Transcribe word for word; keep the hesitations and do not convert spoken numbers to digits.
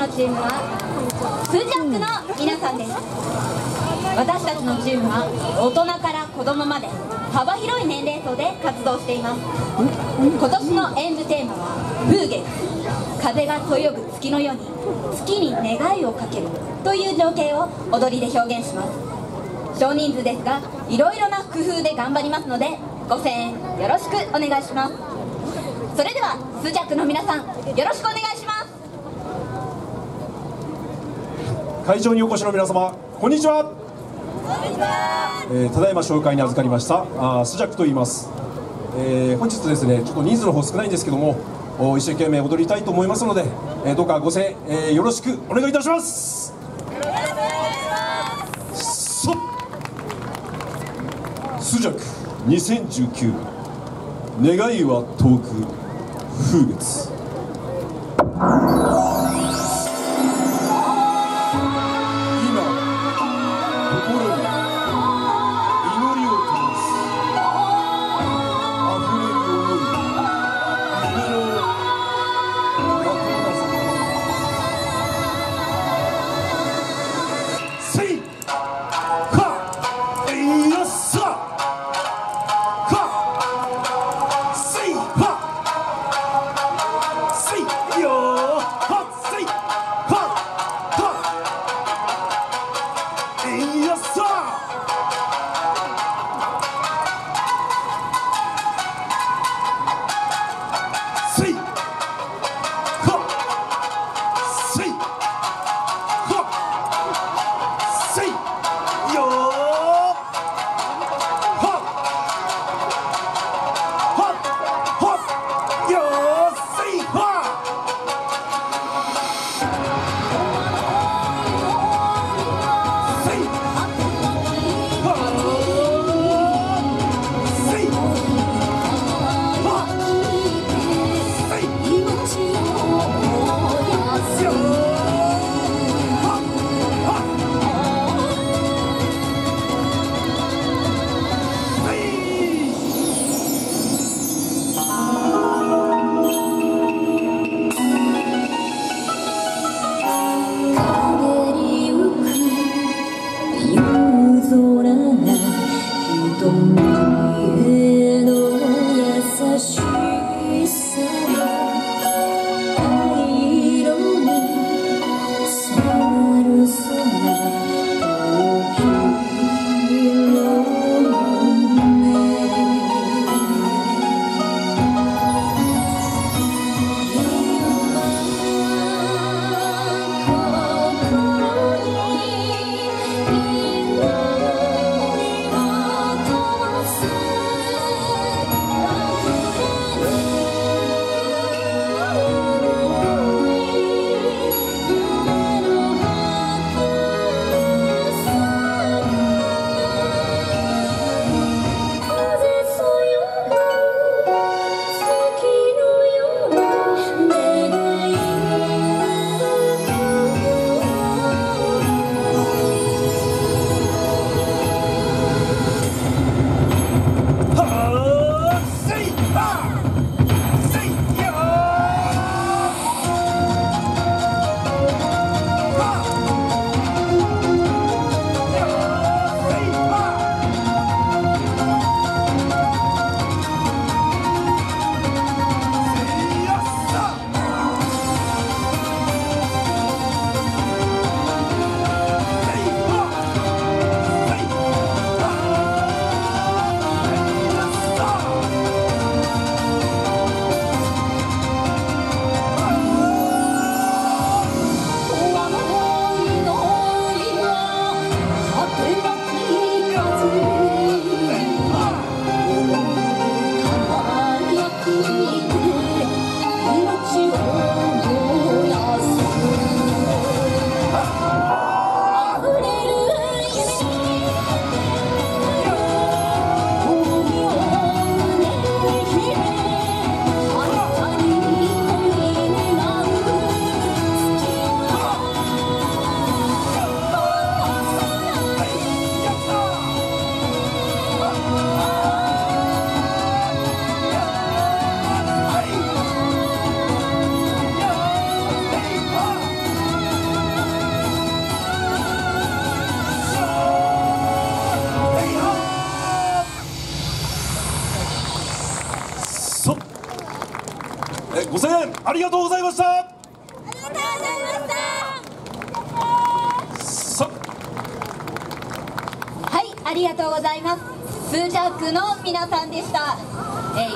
のチームはスジャックの皆さんです。私たちのチームは大人から子供まで幅広い年齢層で活動しています。今年の演舞テーマは風月、風がそよぐ月のように月に願いをかけるという情景を踊りで表現します。少人数ですがいろいろな工夫で頑張りますのでご声援よろしくお願いします。それではスジャックの皆さんよろしくお願いします。 会場にお越しの皆様こんにちは。えー、ただいま紹介に預かりましたあスジャックと言います。えー、本日ですねちょっと人数の方少ないんですけども一生懸命踊りたいと思いますので、えー、どうかご声援、えー、よろしくお願いいたします。そっスジャックにせんじゅうきゅう願いは遠く風月。 よーえご声援ありがとうございました。 ありがとうございました。 さはい、ありがとうございます。スジャクの皆さんでした。